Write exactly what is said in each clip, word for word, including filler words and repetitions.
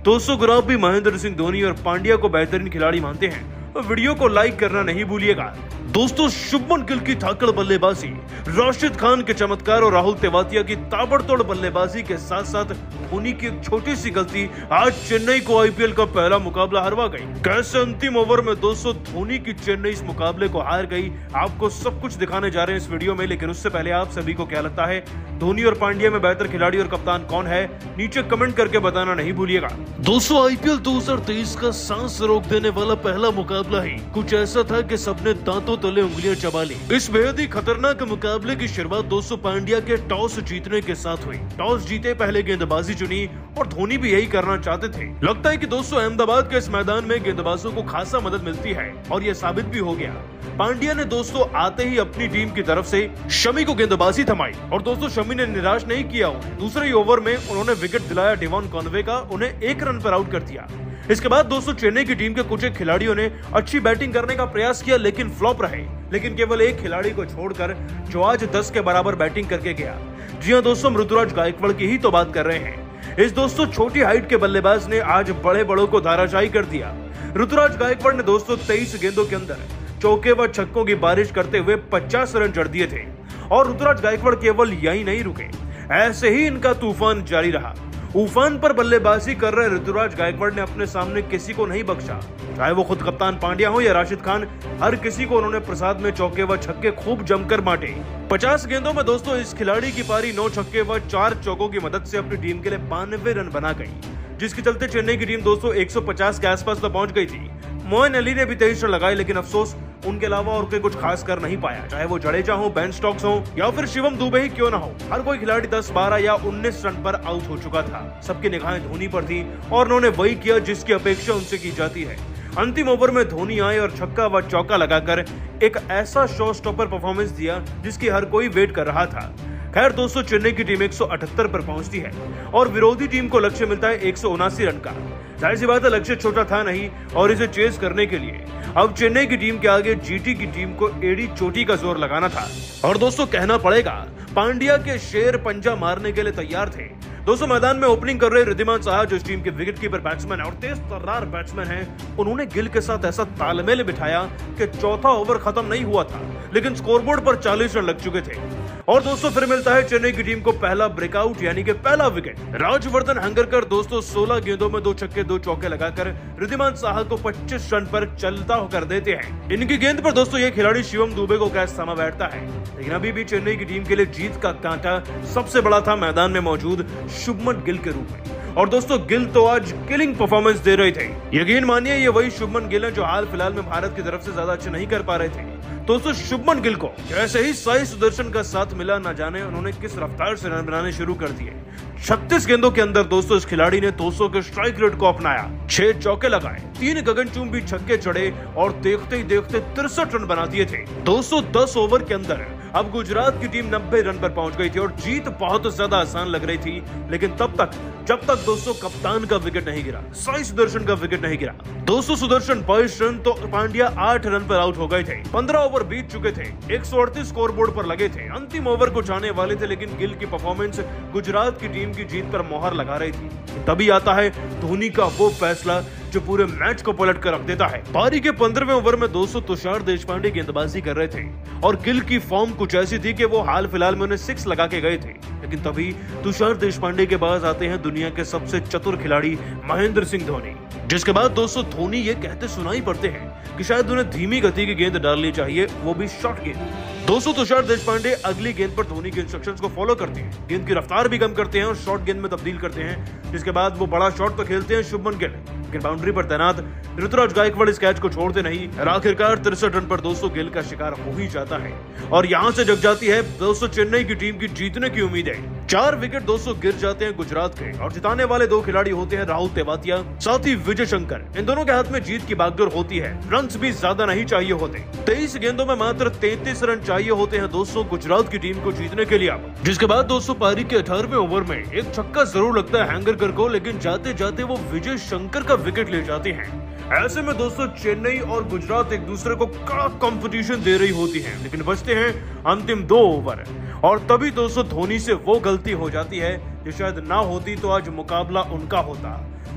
दोस्तों गुराब भी महेंद्र सिंह धोनी और पांड्या को बेहतरीन खिलाड़ी मानते हैं। वीडियो को लाइक करना नहीं भूलिएगा। दोस्तों शुभमन गिल की धाकड़ बल्लेबाजी, राशिद खान के चमत्कार और राहुल तेवातिया की ताबड़तोड़ बल्लेबाजी के साथ साथ धोनी की एक छोटी सी गलती आज चेन्नई को आईपीएल का पहला मुकाबला हरवा गई। कैसे अंतिम ओवर में दोस्तों धोनी की चेन्नई इस मुकाबले को हार गई, आपको सब कुछ दिखाने जा रहे हैं इस वीडियो में। लेकिन उससे पहले आप सभी को क्या लगता है, धोनी और पांड्या में बेहतर खिलाड़ी और कप्तान कौन है, नीचे कमेंट करके बताना नहीं भूलिएगा। दोस्तों आईपीएल दो हज़ार तेईस का सांस रोक देने वाला पहला मुकाबला ही कुछ ऐसा था कि सबने दांतों तले उंगलियां चबा ली। इस बेहद ही खतरनाक मुकाबले की शुरुआत दोस्तों पांड्या के टॉस जीतने के साथ हुई। टॉस जीते पहले गेंदबाजी चुनी और धोनी भी यही करना चाहते थे। लगता है कि दोस्तों अहमदाबाद के इस मैदान में गेंदबाजों को खासा मदद मिलती है और ये साबित भी हो गया। पांड्या ने दोस्तों आते ही अपनी टीम की तरफ से शमी को गेंदबाजी थमाई और दोस्तों शमी ने निराश नहीं किया। दूसरे ही ओवर में उन्होंने विकेट दिलाया डेवॉन कॉनवे का, उन्हें एक रन पर आउट कर दिया। इसके बाद दोस्तों चेन्नई की टीम के कुछ एक खिलाड़ियों ने अच्छी बैटिंग करने का प्रयास किया लेकिन फ्लॉप रहे। लेकिन केवल एक खिलाड़ी को छोड़कर जो आज दस के बराबर बैटिंग करके गया, जी हां दोस्तों ऋतुराज गायकवाड़ की ही तो बात कर रहे हैं। इस दोस्तों छोटी हाइट के बल्लेबाज ने आज बड़े बड़ों को धाराशायी कर दिया। ऋतुराज गायकवाड़ ने दोस्तों तेईस गेंदों के अंदर चौके व छक्कों की बारिश करते हुए पचास रन जड़ दिए थे और ऋतुराज गायकवाड़ केवल यही नहीं रुके, ऐसे ही इनका तूफान जारी रहा। उफान पर बल्लेबाजी कर रहे ऋतुराज गायकवाड़ ने अपने सामने किसी को नहीं बख्शा, चाहे वो खुद कप्तान पांड्या हो या राशिद खान, हर किसी को उन्होंने प्रसाद में चौके व छक्के खूब जमकर बांटे। पचास गेंदों में दोस्तों इस खिलाड़ी की पारी नौ छक्के व चार चौकों की मदद से अपनी टीम के लिए बानवे रन बना गई, जिसके चलते चेन्नई की टीम दोस्तों एक सौ पचास के आसपास तो पहुंच गई थी। मोइन अली ने भी तेईस रन लगाए लेकिन अफसोस उनके अलावा और कोई कुछ खास कर नहीं पाया, चाहे वो जडेजा हो, बेन स्टोक्स हो या फिर शिवम दुबे ही क्यों ना हो। हर कोई खिलाड़ी दस, बारह या उन्नीस रन पर आउट हो चुका था। सबकी निगाहें धोनी पर थी और उन्होंने वही किया जिसकी अपेक्षा उनसे की जाती है। अंतिम ओवर में धोनी आए और छक्का व चौका लगाकर एक ऐसा शो स्टॉपर परफॉर्मेंस दिया जिसकी हर कोई वेट कर रहा था। खैर दोस्तों चेन्नई की टीम एक सौ अठहत्तर पर पहुंचती है और विरोधी टीम को लक्ष्य मिलता है एक सौ उनासी रन का। जाहिर सी बात है लक्ष्य छोटा था नहीं और इसे चेस करने के लिए अब चेन्नई की टीम के आगे जीटी की टीम को एड़ी चोटी का जोर लगाना था। और दोस्तों कहना पड़ेगा पांड्या के शेर पंजा मारने के लिए तैयार थे। दोस्तों मैदान में ओपनिंग कर रहे रिद्धिमान साहा जो इस टीम के विकेटकीपर बैट्समैन और तेज तर्रार बैट्समैन हैं, उन्होंने गिल के साथ ऐसा तालमेल बिठाया कि चौथा ओवर खत्म नहीं हुआ था लेकिन स्कोरबोर्ड पर चालीस रन लग चुके थे। और दोस्तों फिर मिलता है चेन्नई की टीम को पहला ब्रेकआउट यानी कि पहला विकेट। राजवर्धन हंगरकर दोस्तों सोलह गेंदों में दो छक्के दो चौके लगाकर रिद्धिमान साहा को पच्चीस रन पर चलता कर देते हैं। इनकी गेंद पर दोस्तों ये खिलाड़ी शिवम दुबे को कैच समा बैठता है, लेकिन अभी भी चेन्नई की टीम के लिए जीत का कांटा सबसे बड़ा था मैदान में मौजूद शुभमन गिल के रूप में। और दोस्तों गिल तो आज किलिंग परफॉर्मेंस दे रहे थे। यकीन मानिए ये वही शुभमन गिल हैं जो हाल फिलहाल में भारत की तरफ से ज्यादा अच्छे नहीं कर पा रहे थे। दोस्तों शुभमन गिल को जैसे ही साई सुदर्शन का साथ मिला, न जाने उन्होंने किस रफ्तार से रन बनाने शुरू कर दिए। छत्तीस गेंदों के अंदर दोस्तों इस खिलाड़ी ने दो सौ के स्ट्राइक रेट को अपनाया, छह चौके लगाए, तीन गगनचुंबी छक्के चढ़े और देखते ही देखते तिरसठ रन बना दिए थे। दो सौ दस ओवर के अंदर अब गुजरात की टीम नब्बे रन पर पहुंच गई थी और जीत बहुत ज्यादा आसान लग रही थी। लेकिन तब तक जब तक दोस्तों कप्तान का विकेट नहीं गिरा, साई सुदर्शन का विकेट नहीं गिरा। दोस्तों सुदर्शन बाईस रन तो पांड्या आठ रन पर आउट हो गए थे। पंद्रह ओवर बीत चुके थे, एक सौ अड़तीस स्कोरबोर्ड पर लगे थे, अंतिम ओवर को जाने वाले थे, लेकिन गिल की परफॉर्मेंस गुजरात की टीम की जीत पर मोहर लगा रही थी। तभी आता है धोनी का वो फैसला जो पूरे मैच को पलट कर रख देता है। पारी के पंद्रहवें ओवर में दोस्तों तुषार देशपांडे गेंदबाजी कर रहे थे और गिल की फॉर्म कुछ ऐसी थी कि वो हाल फिलहाल में उन्हें सिक्स लगा के गए थे। लेकिन तभी तुषार देशपांडे के पास आते हैं दुनिया के सबसे चतुर खिलाड़ी महेंद्र सिंह धोनी, जिसके बाद दोस्तों धोनी ये कहते सुनाई पड़ते हैं कि शायद उन्हें धीमी गति की गेंद डालनी चाहिए, वो भी शॉर्ट गेंद। दोस्तों तुषार देशपांडे अगली गेंद पर धोनी के इंस्ट्रक्शंस को फॉलो करते हैं, गेंद की रफ्तार भी कम करते हैं और शॉर्ट गेंद में तब्दील करते हैं, जिसके बाद वो बड़ा शॉट तो खेलते हैं शुभमन गिल, लेकिन बाउंड्री पर तैनात ऋतुराज गायकवाड़ इस कैच को छोड़ते नहीं। आखिरकार तिरसठ रन पर दोस्तों गिल का शिकार हो ही जाता है और यहाँ से जग जाती है दोस्तों चेन्नई की टीम की जीतने की उम्मीदें। चार विकेट दोस्तों गिर जाते हैं गुजरात के और जिताने वाले दो खिलाड़ी होते हैं राहुल तेवातिया साथ ही विजय शंकर। इन दोनों के हाथ में जीत की बागडोर होती है, रन भी ज्यादा नहीं चाहिए होते। तेईस गेंदों में मात्र तैंतीस रन चाहिए होते हैं दोस्तों गुजरात की टीम को जीतने के लिए। जिसके बाद दोस्तों पारी के अठारहवें ओवर में एक छक्का जरूर लगता है हैंगरकर को, लेकिन जाते जाते वो विजय शंकर का विकेट ले जाते हैं। ऐसे में दोस्तों चेन्नई और गुजरात एक दूसरे को कड़ा कंपटीशन दे रही होती है, लेकिन बचते हैं अंतिम दो ओवर और तभी दोस्तों धोनी से वो गलती हो जाती है जो शायद ना होती तो आज मुकाबला उनका होता।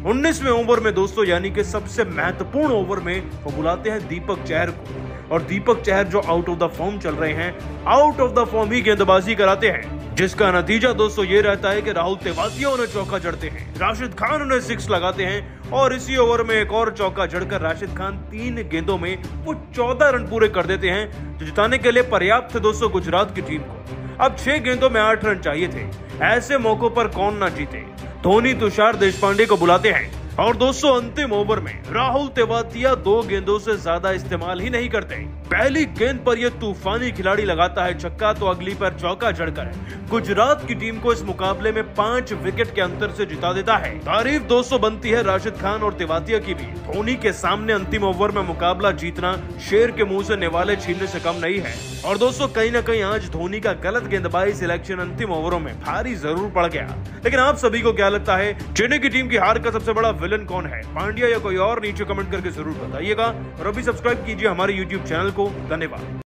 उन्नीसवें ओवर में दोस्तों यानी कि सबसे महत्वपूर्ण ओवर में वो बुलाते हैं दीपक चहर को, और दीपक चहर जो आउट ऑफ द फॉर्म चल रहे हैं, आउट ऑफ द फॉर्म ही गेंदबाजी कराते हैं, जिसका नतीजा दोस्तों ये रहता है कि राहुल तेवातिया उन्हें चौका जड़ते हैं, राशिद खान उन्हें सिक्स लगाते हैं और इसी ओवर में एक और चौका जड़कर राशिद खान तीन गेंदों में वो चौदह रन पूरे कर देते हैं, जो जिताने के लिए पर्याप्त थे दोस्तों गुजरात की टीम को। अब छह गेंदों में आठ रन चाहिए थे, ऐसे मौकों पर कौन ना जीते। धोनी तुषार देशपांडे को बुलाते हैं और दोस्तों अंतिम ओवर में राहुल तेवातिया दो गेंदों से ज्यादा इस्तेमाल ही नहीं करते। पहली गेंद पर यह तूफानी खिलाड़ी लगाता है छक्का, तो अगली पर चौका जड़कर गुजरात की टीम को इस मुकाबले में पांच विकेट के अंतर से जिता देता है। तारीफ दोस्तों बनती है राशिद खान और तेवातिया की भी। धोनी के सामने अंतिम ओवर में मुकाबला जीतना शेर के मुंह से निवाले छीनने से कम नहीं है। और दोस्तों कहीं ना कहीं आज धोनी का गलत गेंदबाजी सिलेक्शन अंतिम ओवरों में भारी जरूर पड़ गया। लेकिन आप सभी को क्या लगता है, चेन्नई की टीम की हार का सबसे बड़ा विलन कौन है, पांड्या या कोई और? नीचे कमेंट करके जरूर बताइएगा और अभी सब्सक्राइब कीजिए हमारे यूट्यूब चैनल को। धन्यवाद।